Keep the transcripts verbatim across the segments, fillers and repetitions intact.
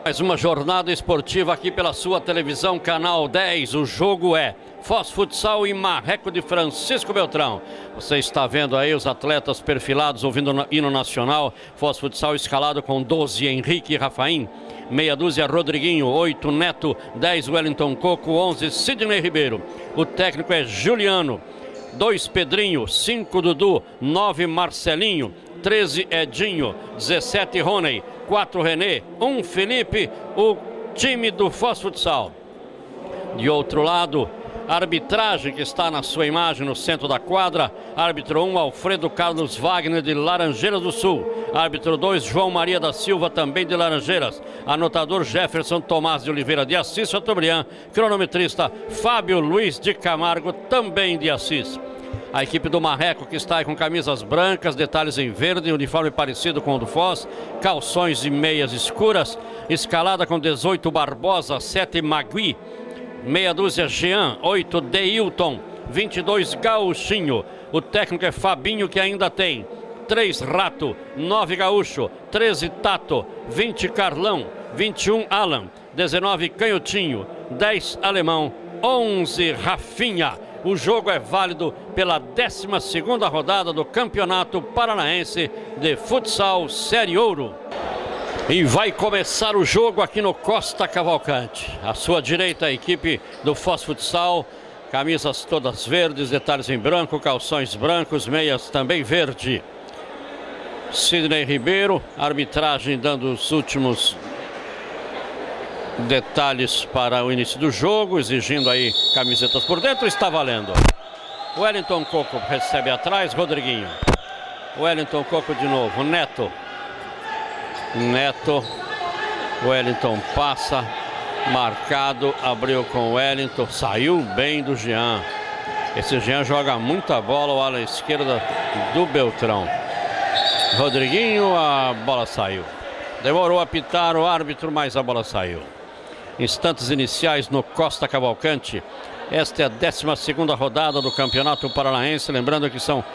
Mais uma jornada esportiva aqui pela sua televisão, Canal dez. O jogo é Foz Futsal e Marreco de Francisco Beltrão. Você está vendo aí os atletas perfilados, ouvindo o hino nacional. Foz Futsal escalado com doze, Henrique e Rafaim. Meia dúzia, Rodriguinho. Oito, Neto. Dez, Wellington Coco. Onze, Sidney Ribeiro. O técnico é Juliano. Dois, Pedrinho. Cinco, Dudu. Nove, Marcelinho. treze, Edinho. dezessete, Rony. quatro, Renê. um, Felipe. O time do Foz Futsal. De outro lado, a arbitragem que está na sua imagem no centro da quadra. Árbitro um, Alfredo Carlos Wagner, de Laranjeiras do Sul. Árbitro dois, João Maria da Silva, também de Laranjeiras. Anotador Jefferson Tomás de Oliveira, de Assis Chateaubriand. Cronometrista Fábio Luiz de Camargo, também de Assis. A equipe do Marreco, que está aí com camisas brancas, detalhes em verde, uniforme parecido com o do Foz, calções e meias escuras. Escalada com dezoito, Barbosa. Sete, Magui. Meia dúzia, Jean. Oito, Deilton. vinte e dois, Gauchinho. O técnico é Fabinho, que ainda tem três, Rato. Nove, Gaúcho. treze, Tato. vinte, Carlão. vinte e um, Alan. dezenove, Canhotinho. dez, Alemão. onze, Rafinha. O jogo é válido pela décima segunda rodada do Campeonato Paranaense de Futsal Série Ouro. E vai começar o jogo aqui no Costa Cavalcante. À sua direita, a equipe do Foz Futsal. Camisas todas verdes, detalhes em branco, calções brancos, meias também verde. Sidney Ribeiro, arbitragem dando os últimos detalhes para o início do jogo, exigindo aí camisetas por dentro. Está valendo. Wellington Coco recebe atrás, Rodriguinho. Wellington Coco de novo, Neto. Neto. Wellington passa, marcado, abriu com Wellington, saiu bem do Jean. Esse Jean joga muita bola, o ala esquerda do Beltrão. Rodriguinho, a bola saiu. Demorou a apitar o árbitro, mas a bola saiu. Instantes iniciais no Costa Cavalcante. Esta é a décima segunda rodada do Campeonato Paranaense. Lembrando que são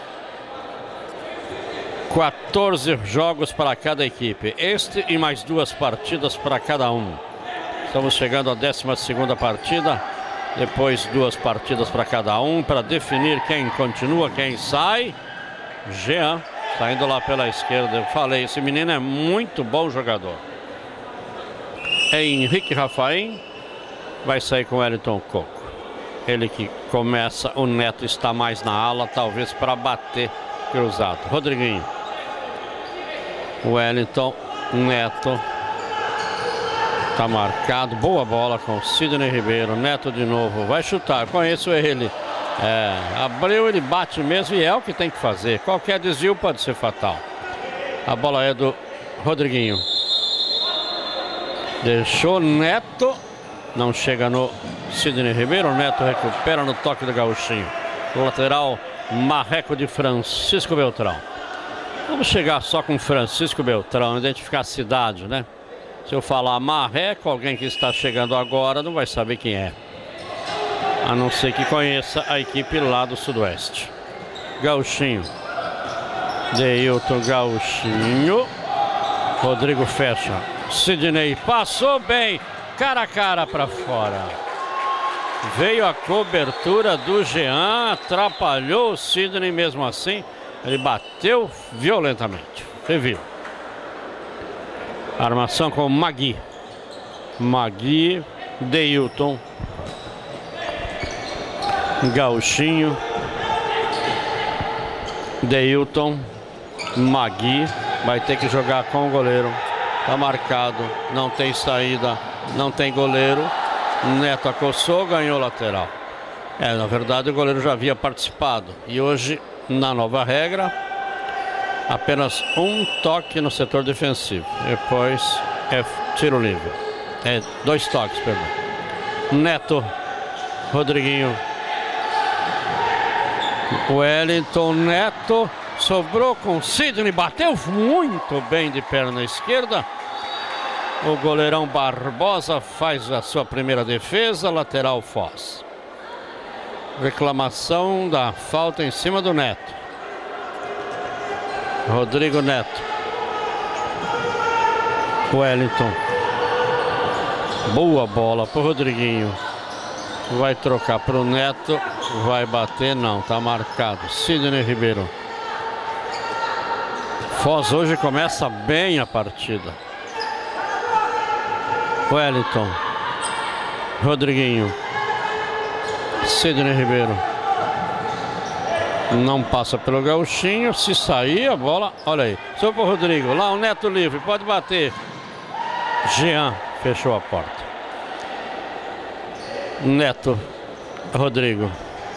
quatorze jogos para cada equipe. Este e mais duas partidas para cada um. Estamos chegando à décima segunda partida. Depois duas partidas para cada um, para definir quem continua, quem sai. Jean, saindo lá pela esquerda. Eu falei, esse menino é muito bom jogador. É Henrique Rafaim, vai sair com Wellington Coco. Ele que começa, o Neto está mais na ala, talvez para bater cruzado. Rodriguinho. Wellington, Neto. Está marcado, boa bola com Sidney Ribeiro. Neto de novo, vai chutar, conheço ele. É, abriu, ele bate mesmo e é o que tem que fazer. Qualquer desvio pode ser fatal. A bola é do Rodriguinho. Deixou Neto, não chega no Sidney Ribeiro. O Neto recupera no toque do Gauchinho. O lateral, Marreco de Francisco Beltrão. Vamos chegar só com Francisco Beltrão, identificar a cidade, né? Se eu falar Marreco, alguém que está chegando agora não vai saber quem é. A não ser que conheça a equipe lá do Sudoeste. Gauchinho. Deilton, Gauchinho. Rodrigo fecha. Sidney passou bem, cara a cara para fora. Veio a cobertura do Jean, atrapalhou o Sidney mesmo assim. Ele bateu violentamente. Você viu. Armação com Magui. Magui, Deilton. Gauchinho. Deilton. Magui. Vai ter que jogar com o goleiro. Tá marcado, não tem saída, não tem goleiro. Neto acossou, ganhou lateral. É, na verdade o goleiro já havia participado. E hoje, na nova regra, apenas um toque no setor defensivo. Depois é tiro livre. É, dois toques, perdão. Neto, Rodriguinho. Wellington, Neto. Sobrou com Sidney, bateu muito bem de perna esquerda. O goleirão Barbosa faz a sua primeira defesa, lateral Foz. Reclamação da falta em cima do Neto. Rodrigo Neto. Wellington. Boa bola pro Rodriguinho. Vai trocar pro Neto. Vai bater, não, tá marcado. Sidney Ribeiro. Foz hoje começa bem a partida. Wellington. Rodriguinho. Sidney Ribeiro. Não passa pelo gauchinho. Se sair a bola, olha aí. Só pro Rodrigo. Lá o Neto livre, pode bater. Jean fechou a porta. Neto. Rodrigo.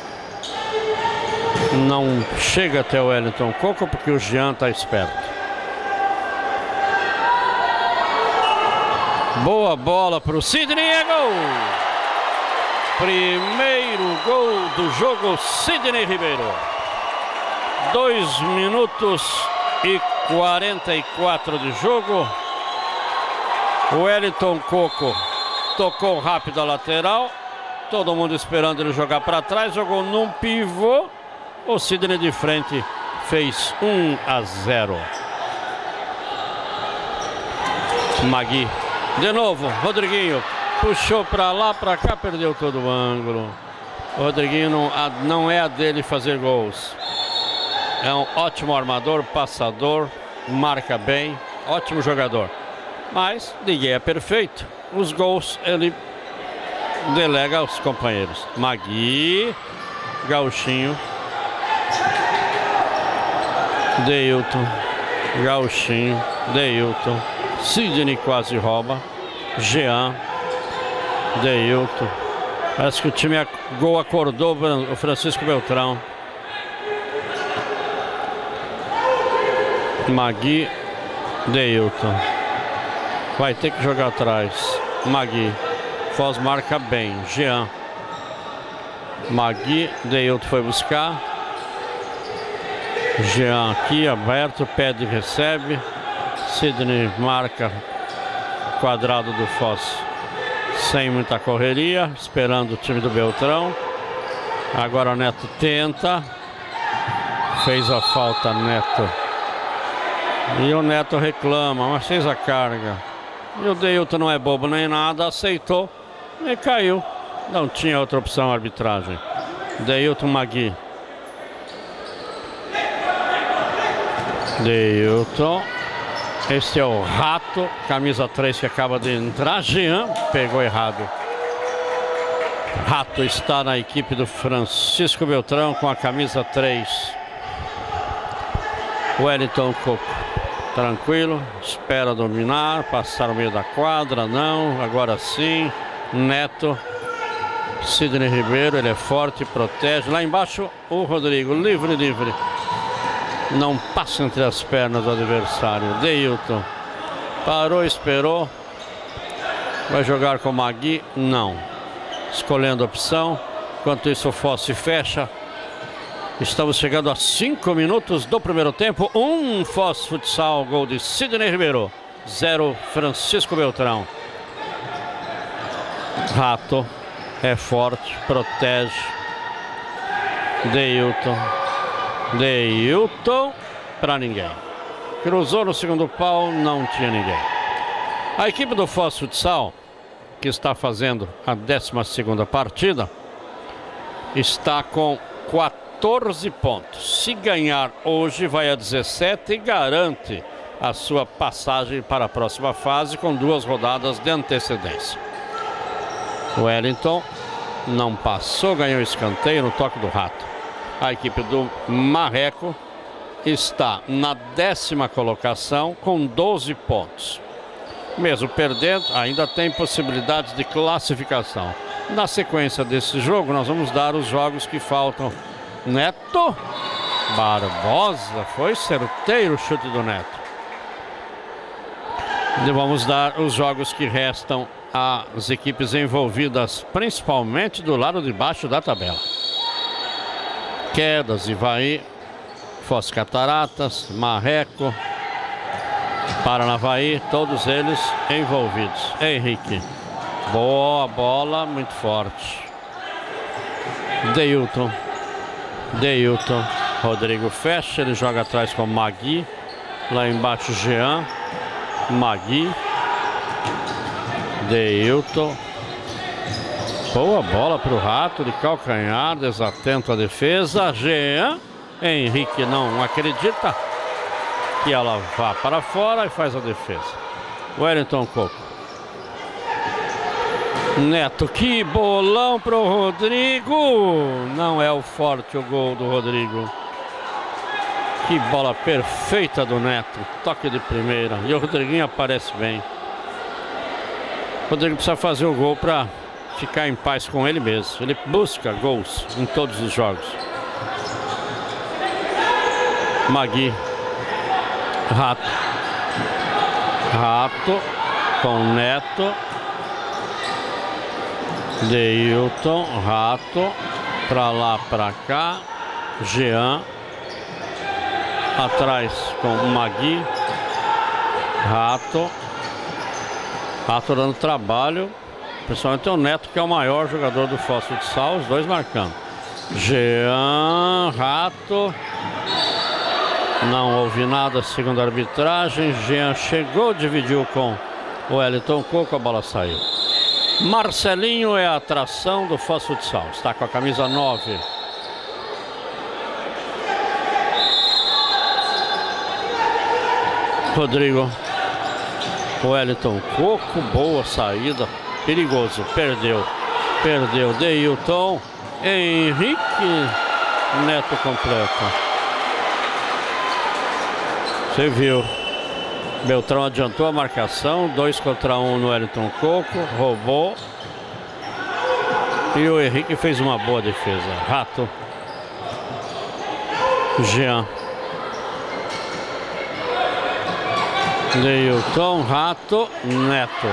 Não chega até o Wellington Coco porque o Jean está esperto. Boa bola para o Sidney, é gol! Primeiro gol do jogo, Sidney Ribeiro. Dois minutos e quarenta e quatro de jogo. O Wellington Coco tocou rápido a lateral. Todo mundo esperando ele jogar para trás. Jogou num pivô. O Sidney de frente fez um a zero. Magui. De novo, Rodriguinho. Puxou para lá, para cá, perdeu todo o ângulo. O Rodriguinho não, a, não é a dele fazer gols. É um ótimo armador, passador, marca bem, ótimo jogador. Mas ninguém é perfeito. Os gols ele delega aos companheiros. Magui, Gauchinho, Deilton, Gauchinho, Deilton, Sidney quase rouba, Jean, Deilton. Parece que o time a, gol acordou o Francisco Beltrão. Magui, Deilton. Vai ter que jogar atrás. Magui. Foz marca bem. Jean. Magui. Deilton foi buscar. Jean aqui aberto. Pede e recebe. Sidney marca. Quadrado do Foz. Sem muita correria. Esperando o time do Beltrão. Agora o Neto tenta. Fez a falta, Neto. E o Neto reclama, mas fez a carga. E o Deilton não é bobo nem nada, aceitou e caiu. Não tinha outra opção a arbitragem. Deilton, Magui. Deilton. Este é o Rato, camisa três que acaba de entrar. Jean pegou errado. Rato está na equipe do Francisco Beltrão com a camisa três. Wellington Coco. Tranquilo, espera dominar, passar no meio da quadra, não, agora sim. Neto, Sidney Ribeiro, ele é forte, protege. Lá embaixo o Rodrigo, livre, livre. Não passa entre as pernas do adversário. Deilton, parou, esperou. Vai jogar com o Magui? Não. Escolhendo a opção, enquanto isso o Foz se fecha. Estamos chegando a cinco minutos do primeiro tempo. Um Foz Futsal, gol de Sidney Ribeiro. Zero Francisco Beltrão. Rato é forte, protege. Deilton. Deilton para ninguém. Cruzou no segundo pau, não tinha ninguém. A equipe do Foz Futsal, que está fazendo a décima segunda partida, está com quatorze pontos. Se ganhar hoje, vai a dezessete e garante a sua passagem para a próxima fase com duas rodadas de antecedência. Wellington não passou, ganhou escanteio no toque do Rato. A equipe do Marreco está na décima colocação com doze pontos. Mesmo perdendo, ainda tem possibilidades de classificação. Na sequência desse jogo, nós vamos dar os jogos que faltam. Neto, Barbosa, foi certeiro o chute do Neto. E vamos dar os jogos que restam às equipes envolvidas, principalmente do lado de baixo da tabela. Quedas, Ivaí, Foz Cataratas, Marreco, Paranavaí, todos eles envolvidos. Henrique, boa bola, muito forte. Deilton. Deilton, Rodrigo fecha, ele joga atrás com Magui. Lá embaixo Jean, Magui, Deilton. Boa bola para o Rato de calcanhar, desatento à defesa. Jean. Henrique não acredita que ela vá para fora e faz a defesa. Wellington Coco. Neto, que bolão pro Rodrigo. Não é o forte o gol do Rodrigo. Que bola perfeita do Neto. Toque de primeira. E o Rodriguinho aparece bem. O Rodrigo precisa fazer o gol para ficar em paz com ele mesmo. Ele busca gols em todos os jogos. Magui. Rato. Rato com Neto. Deilton. Rato. Pra lá, pra cá. Jean. Atrás com Magui. Rato. Rato dando trabalho. Principalmente o Neto, que é o maior jogador do Foz Futsal. Os dois marcando. Jean. Rato. Não houve nada segundo a arbitragem. Jean chegou, dividiu com o Wellington Coco, a bola saiu. Marcelinho é a atração do Foz Futsal. Está com a camisa nove. Rodrigo. Wellington Coco, boa saída. Perigoso, perdeu. Perdeu. Deilton. Henrique. Neto completa. Você viu, Beltrão adiantou a marcação, dois contra um no Wellington Coco, roubou. E o Henrique fez uma boa defesa. Rato. Jean. Deilton, Rato, Neto.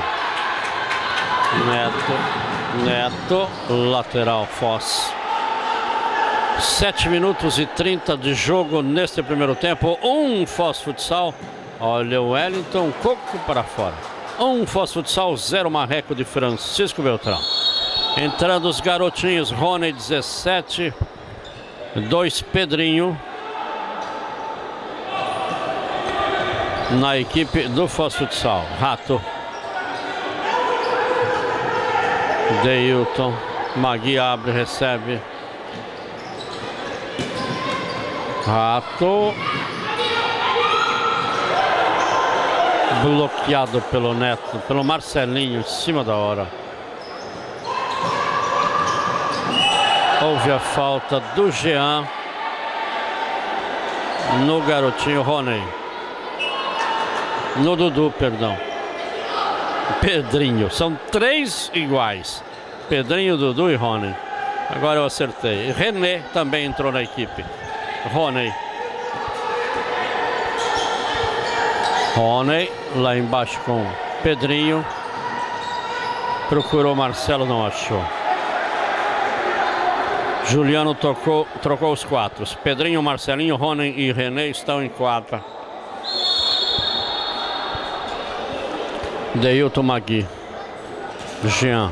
Neto, Neto, lateral Foz. sete minutos e trinta de jogo neste primeiro tempo. Um Foz Futsal. Olha o Wellington Coco para fora. Um Foz Futsal, zero Marreco de Francisco Beltrão. Entrando os garotinhos. Rony, dezessete. dois Pedrinho. Na equipe do Foz Futsal. Rato. Deilton. Magui abre, recebe. Rato. Bloqueado pelo Neto, pelo Marcelinho, em cima da hora. Houve a falta do Jean no garotinho Rony. No Dudu, perdão. Pedrinho. São três iguais. Pedrinho, Dudu e Rony. Agora eu acertei. René também entrou na equipe. Rony. Rony lá embaixo com Pedrinho. Procurou Marcelo, não achou. Juliano tocou, trocou os quatro. Pedrinho, Marcelinho, Rony e René estão em quadra. Deilton, Magui. Jean.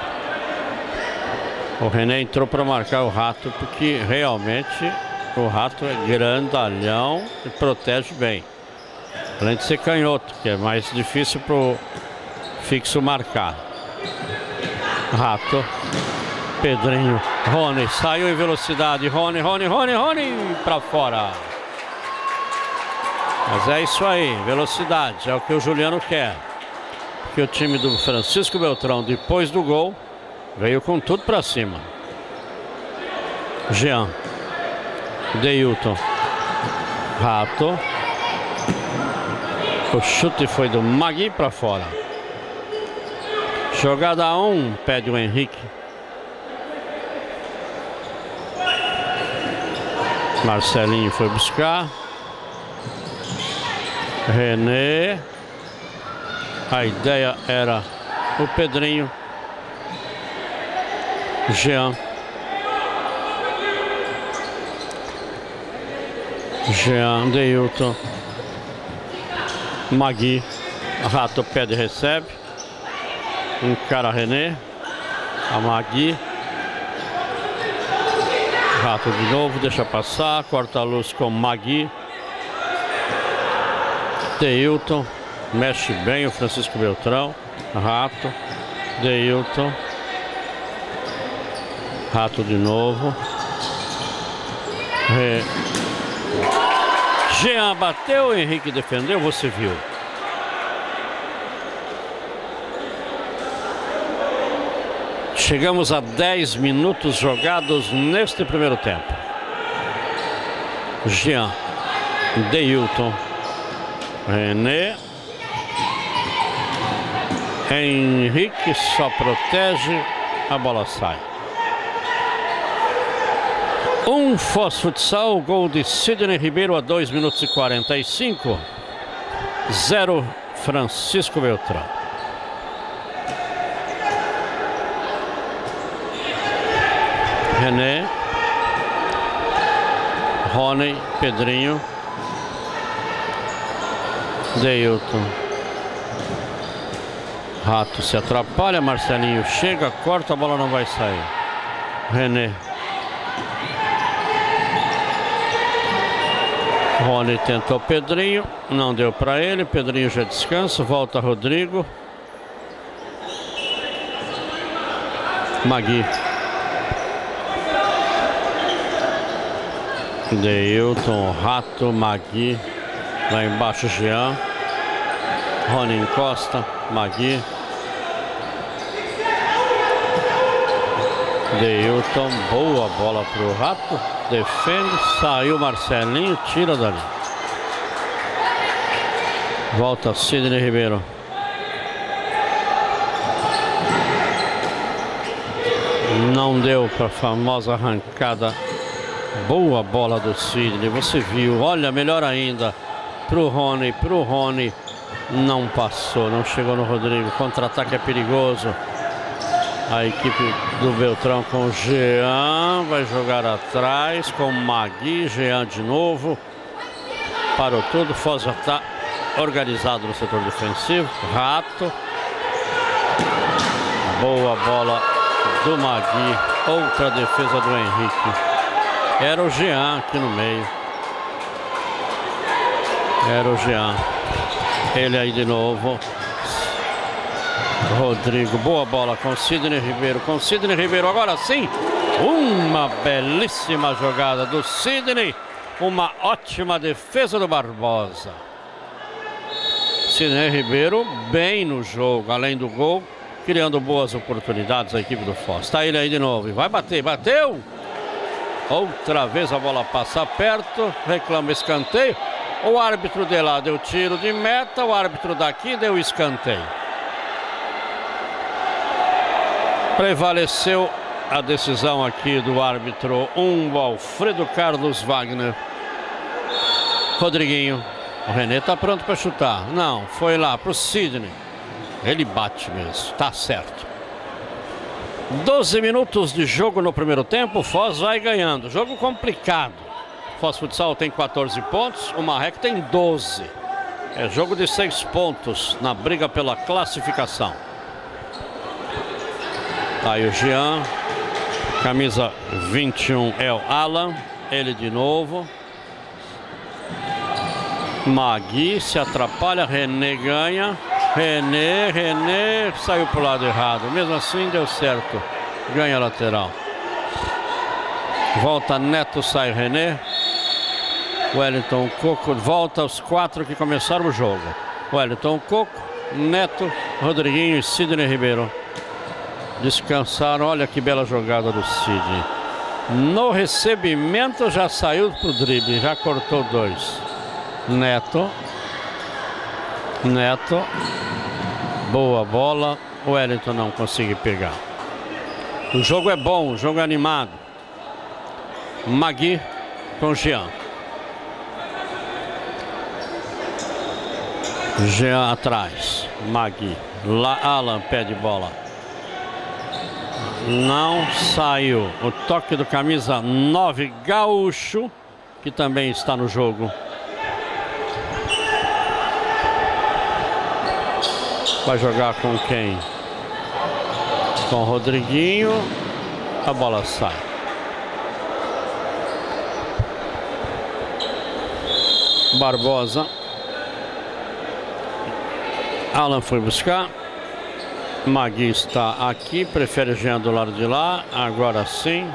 O René entrou para marcar o Rato, porque realmente o Rato é grandalhão e protege bem. Além de ser canhoto, que é mais difícil para o fixo marcar. Rato. Pedrinho. Rony. Saiu em velocidade. Rony, Rony, Rony, Rony. Para fora. Mas é isso aí. Velocidade. É o que o Juliano quer. Porque o time do Francisco Beltrão, depois do gol, veio com tudo para cima. Jean. Deilton. Rato. O chute foi do Magui para fora. Jogada um, pede o Henrique. Marcelinho foi buscar. René. A ideia era o Pedrinho. Jean. Jean, Deilton. Magui. Rato pede e recebe. Encara René. A Magui. Rato de novo, deixa passar. Corta a luz com Magui. Deilton. Mexe bem o Francisco Beltrão. Rato, Deilton, Rato de novo. Re... Jean bateu, Henrique defendeu, você viu. Chegamos a dez minutos jogados neste primeiro tempo. Jean, Deilton, René, Henrique só protege, a bola sai. Um Foz Futsal, gol de Sidney Ribeiro a dois minutos e quarenta e cinco. Zero Francisco Beltrão. René, Rony, Pedrinho, Deilton. Rato se atrapalha, Marcelinho chega, corta, a bola não vai sair. René. Rony tentou Pedrinho, não deu para ele, Pedrinho já descansa, volta Rodrigo. Magui. Deilton, Rato, Magui. Lá embaixo Jean. Rony encosta, Magui. Deilton, boa bola pro Rato. Defende, saiu Marcelinho, tira dali. Volta Sidney Ribeiro. Não deu para a famosa arrancada. Boa bola do Sidney, você viu. Olha, melhor ainda pro Rony, pro Rony. Não passou, não chegou no Rodrigo. Contra-ataque é perigoso. A equipe do Beltrão com Jean vai jogar atrás com Magui, Jean de novo. Parou tudo, Foz já está organizado no setor defensivo. Rato. Boa bola do Magui. Outra defesa do Henrique. Era o Jean aqui no meio. Era o Jean. Ele aí de novo. Rodrigo, boa bola com Sidney Ribeiro, com Sidney Ribeiro, agora sim, uma belíssima jogada do Sidney, uma ótima defesa do Barbosa. Sidney Ribeiro bem no jogo, além do gol, criando boas oportunidades a equipe do Foz. Tá ele aí de novo, vai bater, bateu! Outra vez a bola passa perto, reclama escanteio, o árbitro de lá deu tiro de meta, o árbitro daqui deu escanteio. Prevaleceu a decisão aqui do árbitro um, Alfredo Carlos Wagner. Rodriguinho. O René tá pronto para chutar. Não, foi lá pro Sidney. Ele bate mesmo, tá certo. doze minutos de jogo no primeiro tempo. Foz vai ganhando. Jogo complicado. Foz Futsal tem quatorze pontos, o Marrec tem doze. É jogo de seis pontos na briga pela classificação. Aí o Jean, camisa vinte e um é o Alan, ele de novo. Magui se atrapalha, René ganha. René, René saiu pro lado errado, mesmo assim deu certo, ganha a lateral. Volta Neto, sai René. Wellington, Coco, volta os quatro que começaram o jogo. Wellington, Coco, Neto, Rodriguinho e Sidney Ribeiro. Descansaram, olha que bela jogada do Sidney. No recebimento já saiu pro drible, já cortou dois. Neto. Neto. Boa bola. O Wellington não conseguiu pegar. O jogo é bom, o jogo é animado. Magui com Jean. Jean atrás. Magui. Lá, Alan pede bola. Não saiu. O toque do camisa nove, Gaúcho, que também está no jogo. Vai jogar com quem? Com o Rodriguinho. A bola sai. Barbosa. Alan foi buscar. Magui está aqui, prefere Jean do lado de lá. Agora sim.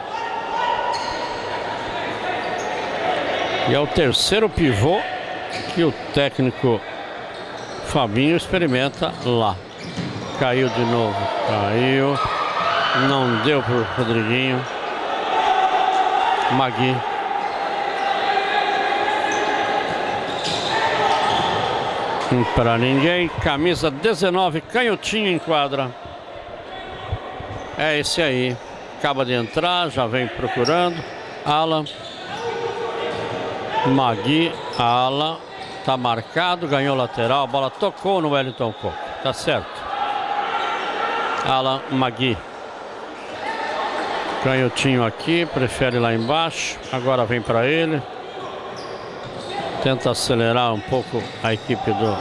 E é o terceiro pivô que o técnico Fabinho experimenta lá. Caiu de novo. Caiu. Não deu pro Rodriguinho. Magui. Para ninguém. Camisa dezenove, canhotinho em quadra. É esse aí. Acaba de entrar, já vem procurando. Alan. Magui. Alan. Tá marcado, ganhou lateral. A bola tocou no Wellington Coco. Tá certo. Alan Magui. Canhotinho aqui, prefere lá embaixo. Agora vem para ele. Tenta acelerar um pouco a equipe do...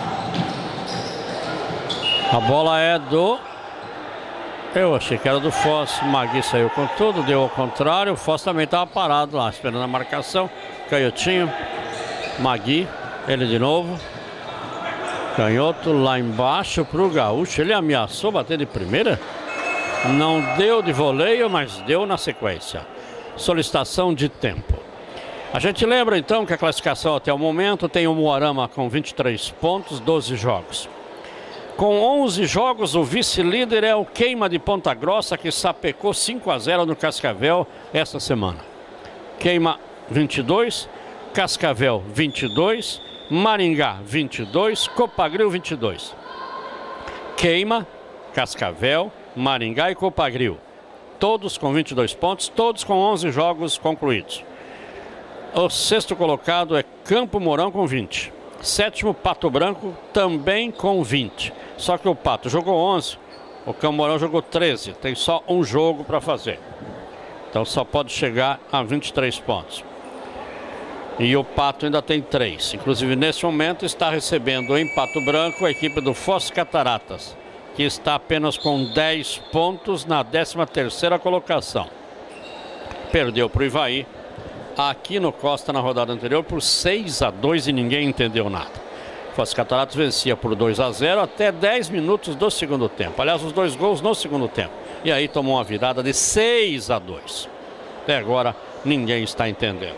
A bola é do... Eu achei que era do Foz. Magui saiu com tudo, deu ao contrário. O Foz também estava parado lá, esperando a marcação. Canhotinho. Magui. Ele de novo. Canhoto lá embaixo para o Gaúcho. Ele ameaçou bater de primeira. Não deu de voleio, mas deu na sequência. Solicitação de tempo. A gente lembra então que a classificação até o momento tem o Moarama com vinte e três pontos, doze jogos. Com onze jogos, o vice-líder é o Queima de Ponta Grossa, que sapecou cinco a zero no Cascavel esta semana. Queima vinte e dois, Cascavel vinte e dois, Maringá vinte e dois, Copagril vinte e dois. Queima, Cascavel, Maringá e Copagril. Todos com vinte e dois pontos, todos com onze jogos concluídos. O sexto colocado é Campo Mourão com vinte. Sétimo, Pato Branco, também com vinte. Só que o Pato jogou onze, o Campo Mourão jogou treze. Tem só um jogo para fazer. Então só pode chegar a vinte e três pontos. E o Pato ainda tem três. Inclusive, nesse momento, está recebendo em Pato Branco a equipe do Foz Cataratas, que está apenas com dez pontos na décima terceira colocação. Perdeu para o Ivaí aqui no Costa na rodada anterior por seis a dois e ninguém entendeu nada. Foz Cataratas vencia por dois a zero até dez minutos do segundo tempo. Aliás, os dois gols no segundo tempo. E aí tomou uma virada de seis a dois. Até agora ninguém está entendendo.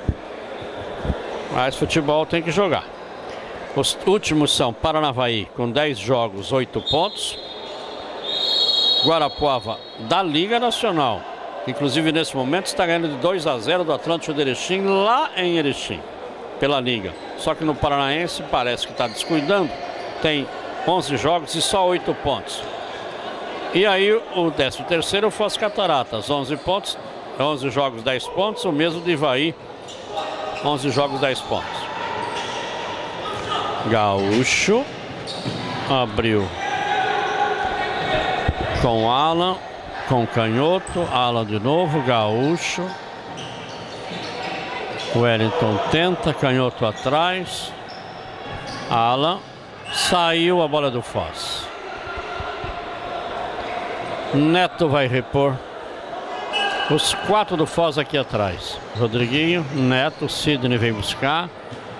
Mas futebol tem que jogar. Os últimos são Paranavaí com dez jogos, oito pontos. Guarapuava da Liga Nacional. Inclusive nesse momento está ganhando de dois a zero do Atlântico de Erechim lá em Erechim, pela Liga. Só que no Paranaense parece que está descuidando. Tem onze jogos e só oito pontos. E aí o décimo terceiro, o Foz Cataratas, onze pontos, onze jogos, dez pontos. O mesmo de Ivaí, onze jogos, dez pontos. Gaúcho abriu com Alan. Com Canhoto, Alan de novo, Gaúcho. Wellington tenta, Canhoto atrás. Alan. Saiu a bola do Foz. Neto vai repor. Os quatro do Foz aqui atrás. Rodriguinho, Neto, Sidney vem buscar.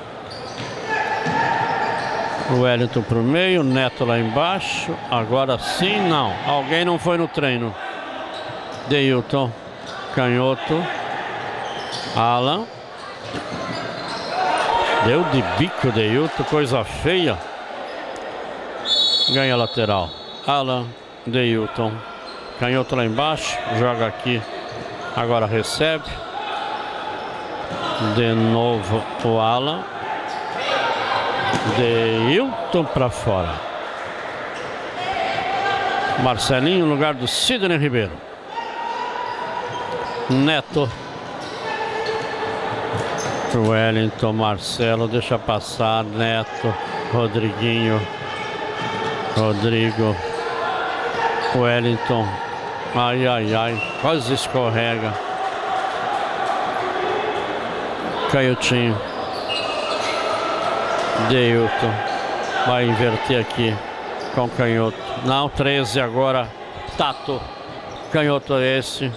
Wellington pro meio, Neto lá embaixo. Agora sim, não. Alguém não foi no treino. Deilton, Canhoto, Alan. Deu de bico Deilton, coisa feia. Ganha lateral. Alan, Deilton. Canhoto lá embaixo, joga aqui. Agora recebe. De novo o Alan. Deilton para fora. Marcelinho no lugar do Sidney Ribeiro. Neto. Wellington, Marcelo, deixa passar. Neto, Rodriguinho, Rodrigo, Wellington. Ai, ai, ai, quase escorrega. Canhotinho. Deilton. Vai inverter aqui com Canhoto. Não, treze agora. Tato. Canhoto esse.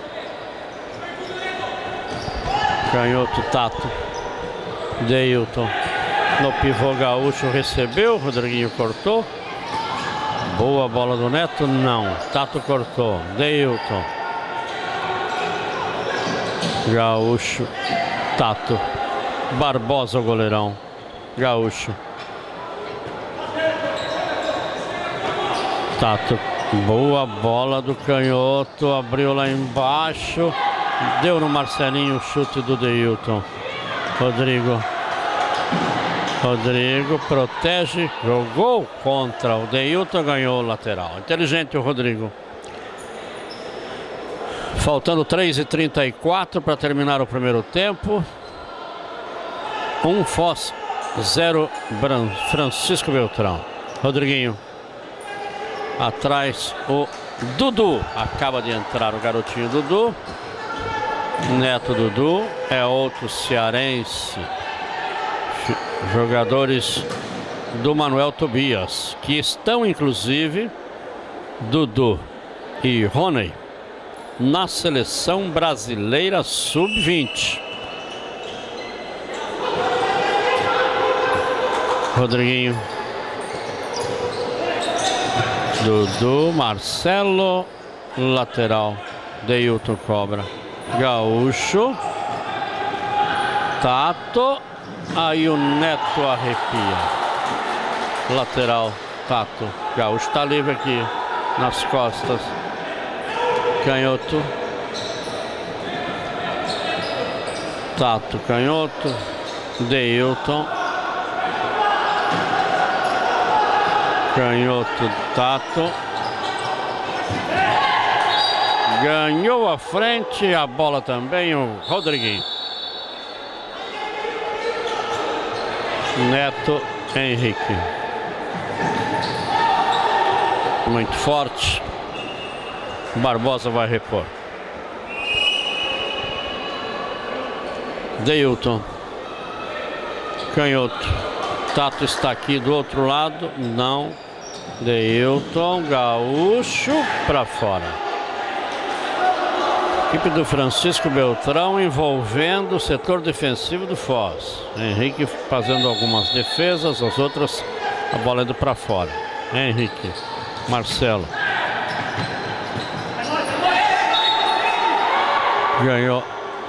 Canhoto, Tato. Deilton. No pivô Gaúcho recebeu. Rodriguinho cortou. Boa bola do Neto, não. Tato cortou. Deilton. Gaúcho. Tato. Barbosa, o goleirão. Gaúcho. Tato. Boa bola do canhoto. Abriu lá embaixo. Deu no Marcelinho o chute do Deilton. Rodrigo. Rodrigo protege. Jogou contra o Deilton. Ganhou o lateral. Inteligente o Rodrigo. Faltando três e trinta e quatro para terminar o primeiro tempo. Um Foz, zero Francisco Beltrão. Rodriguinho. Atrás o Dudu. Acaba de entrar o garotinho Dudu. Neto Dudu. É outro cearense. Jogadores do Manuel Tobias. Que estão inclusive Dudu e Rony na seleção brasileira sub vinte. Rodriguinho. Dudu, Marcelo, lateral. Deilton cobra. Gaúcho. Tato. Aí o Neto arrepia. Lateral. Tato. Gaúcho tá livre aqui nas costas. Canhoto. Tato, canhoto. Deilton. Canhoto, Tato. Ganhou a frente, a bola também, o Rodriguinho. Neto, Henrique. Muito forte. Barbosa vai repor. Deilton. Canhoto. Tato está aqui do outro lado. Não. Deilton. Gaúcho para fora. Equipe do Francisco Beltrão envolvendo o setor defensivo do Foz. Henrique fazendo algumas defesas, as outras a bola indo para fora. Henrique. Marcelo. Ganhou.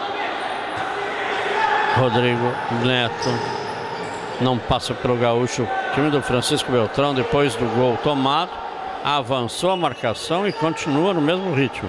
Rodrigo. Neto. Não passa pelo Gaúcho. O time do Francisco Beltrão, depois do gol tomado, avançou a marcação e continua no mesmo ritmo.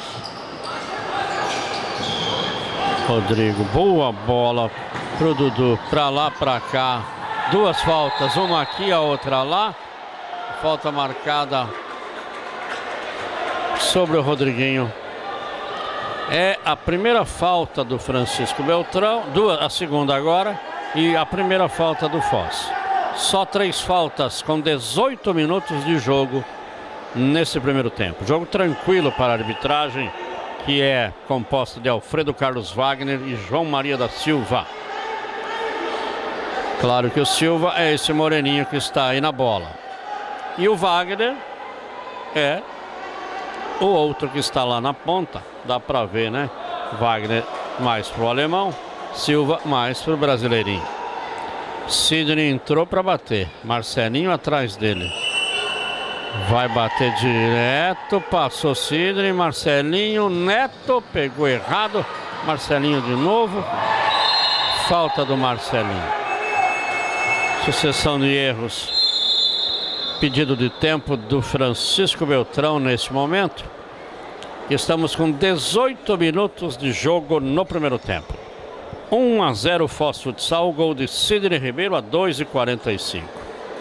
Rodrigo, boa bola pro Dudu, pra lá, pra cá. Duas faltas, uma aqui, a outra lá. Falta marcada sobre o Rodriguinho. É a primeira falta do Francisco Beltrão, duas, a segunda agora, e a primeira falta do Foz. Só três faltas com dezoito minutos de jogo nesse primeiro tempo. Jogo tranquilo para a arbitragem, que é composta de Alfredo Carlos Wagner e João Maria da Silva. Claro que o Silva é esse moreninho que está aí na bola. E o Wagner é o outro que está lá na ponta. Dá para ver, né? Wagner mais pro alemão, Silva mais pro brasileirinho. Sidney entrou para bater. Marcelinho atrás dele. Vai bater direto. Passou Sidney. Marcelinho. Neto pegou errado. Marcelinho de novo. Falta do Marcelinho. Sucessão de erros. Pedido de tempo do Francisco Beltrão nesse momento. Estamos com dezoito minutos de jogo no primeiro tempo. um a zero Foz Futsal, gol de Sidney Ribeiro a dois e quarenta e cinco.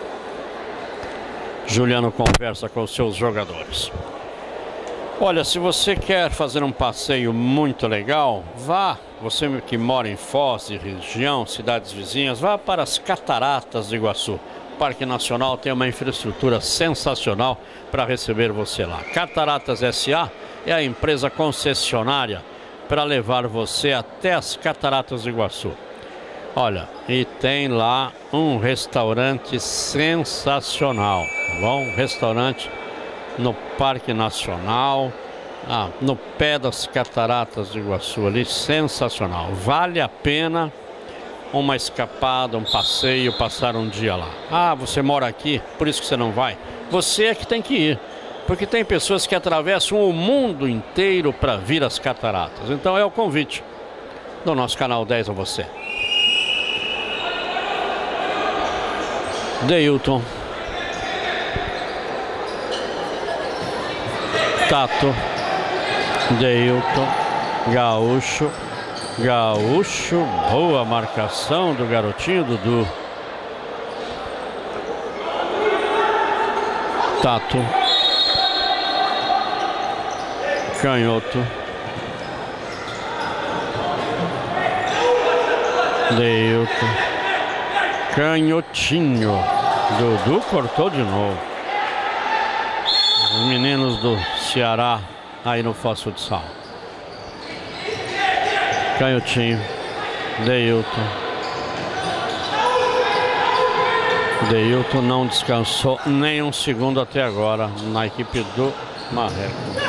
Juliano conversa com os seus jogadores. Olha, se você quer fazer um passeio muito legal, vá, você que mora em Foz e região, cidades vizinhas, vá para as Cataratas do Iguaçu. O Parque Nacional tem uma infraestrutura sensacional para receber você lá. Cataratas S A é a empresa concessionária para levar você até as Cataratas do Iguaçu. Olha, e tem lá um restaurante sensacional, tá bom? Restaurante no Parque Nacional, ah, no pé das Cataratas do Iguaçu ali, sensacional. Vale a pena uma escapada, um passeio, passar um dia lá. Ah, você mora aqui, por isso que você não vai? Você é que tem que ir. Porque tem pessoas que atravessam o mundo inteiro para vir às cataratas. Então é o convite do nosso Canal dez a você. Deilton. Tato. Deilton. Gaúcho. Gaúcho. Boa marcação do garotinho Dudu. Tato. Canhoto. Deilton. Canhotinho. Dudu cortou de novo. Os meninos do Ceará aí no Foz Futsal. Canhotinho. Deilton. Deilton não descansou nem um segundo até agora na equipe do Marreco.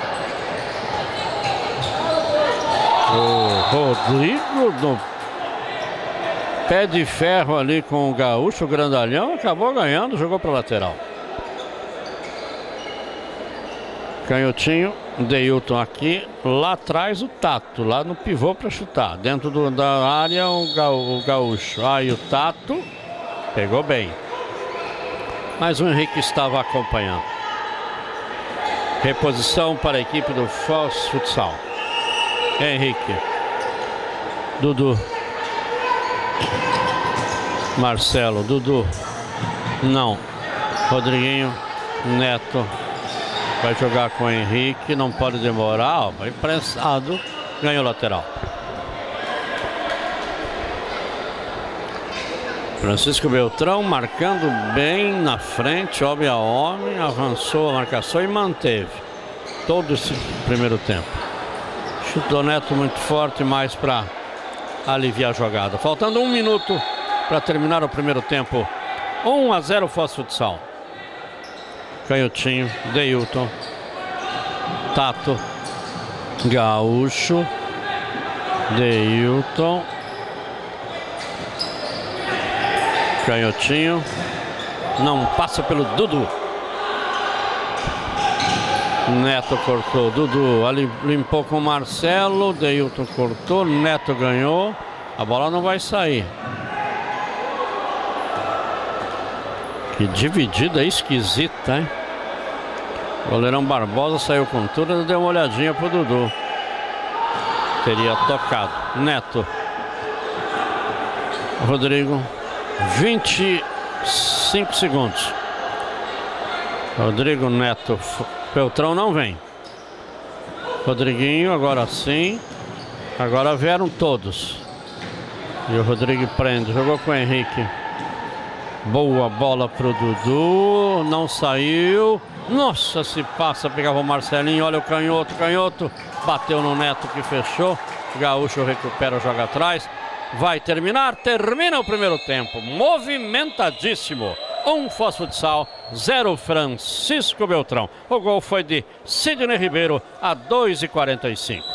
O Rodrigo no pé de ferro ali com o Gaúcho, o grandalhão, acabou ganhando, jogou para lateral. Canhotinho, Deilton aqui, lá atrás o Tato, lá no pivô para chutar. Dentro do, da área o, ga, o Gaúcho. Aí o Tato pegou bem. Mas o Henrique estava acompanhando. Reposição para a equipe do Foz Futsal. Henrique. Dudu. Marcelo. Dudu. Não. Rodriguinho. Neto. Vai jogar com o Henrique. Não pode demorar. Ó, vai prensado. Ganhou lateral. Francisco Beltrão marcando bem na frente. Homem a homem. Avançou a marcação e manteve todo esse primeiro tempo. Chute do Neto muito forte, mais para aliviar a jogada. Faltando um minuto para terminar o primeiro tempo. um a zero Foz Futsal. Canhotinho, Deilton, Tato, Gaúcho, Deilton, Canhotinho, não passa pelo Dudu. Neto cortou, Dudu ali limpou com o Marcelo, Deilton cortou, Neto ganhou, a bola não vai sair. Que dividida esquisita, hein? O goleirão Barbosa saiu com tudo, deu uma olhadinha pro Dudu. Teria tocado. Neto. Rodrigo. vinte e cinco segundos. Rodrigo, Neto. Beltrão não vem. Rodriguinho, agora sim. Agora vieram todos. E o Rodrigo prende. Jogou com o Henrique. Boa bola pro Dudu. Não saiu. Nossa, se passa. Pegava o Marcelinho. Olha o canhoto, canhoto. Bateu no Neto que fechou. Gaúcho recupera, joga atrás. Vai terminar. Termina o primeiro tempo. Movimentadíssimo. Um Foz Futsal, zero Francisco Beltrão. O gol foi de Sidney Ribeiro a dois e quarenta e cinco.